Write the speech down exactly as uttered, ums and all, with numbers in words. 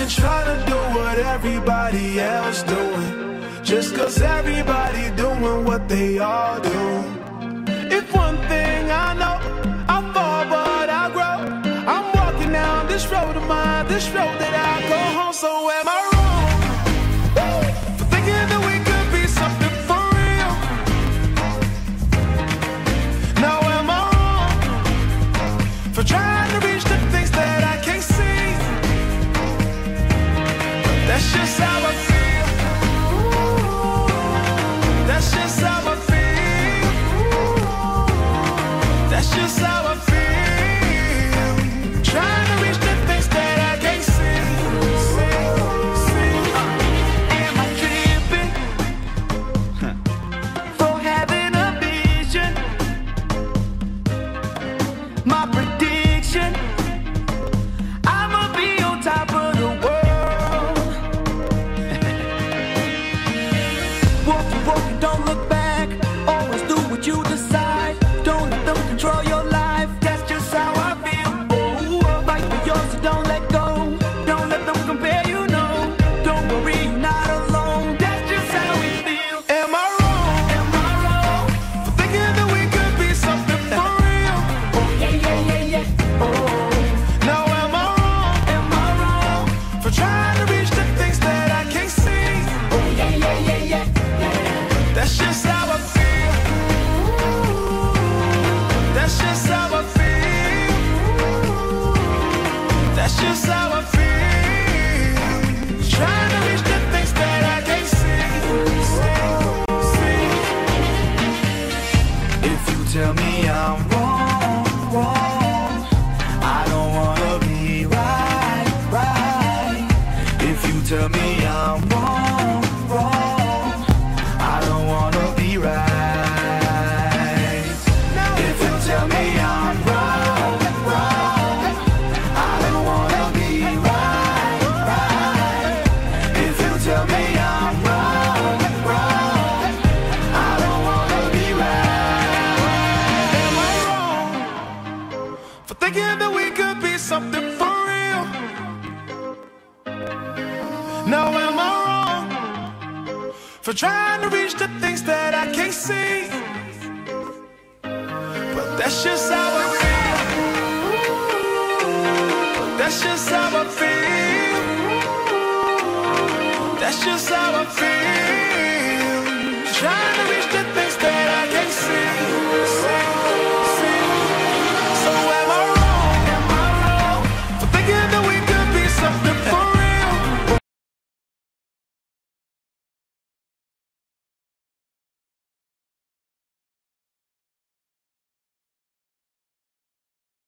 trying to do what everybody else doing, just cause everybody doing what they all do. If one thing I know, I fall but I grow. I'm walking down this road of mine, this road that I go home. So am I wrong for thinking that we could be something for real? Now am I wrong for trying to reach the things that I can't see? But that's just how I feel. That's just how I feel. That's just how I feel. Trying to reach the things that I can't see. See, see. Am I tripping for having a vision? My prediction, I'ma be on top of the world. Walk, you walk, and don't look back. Always do what you decide. Don't let them control your life. That's just how I feel. Oh, fight for yours, so don't let go. Don't let them compare you, no. Don't worry, you're not alone. That's just how we feel. Am I wrong? Am I wrong for thinking that we could be something for real? Oh yeah, yeah, yeah, yeah. Oh. Now am I wrong? Am I wrong for trying to reach the things that I can't see? Oh yeah, yeah, yeah, yeah, yeah. That's just how I feel. That's just how I feel. That's just how I feel. Trying to reach the things that I can't see. See, see. If you tell me I'm wrong, wrong, I don't wanna be right, right. If you tell me I'm wrong, wrong, I don't wanna be right. If you tell me I'm wrong, wrong, I don't wanna be right, right. If you tell me I'm wrong, wrong, I don't wanna be right. Am I wrong for thinking that we could be something for real? Now am I wrong for trying to reach the things that I can't see? But that's just how I feel. That's just how I feel. That's just how I feel.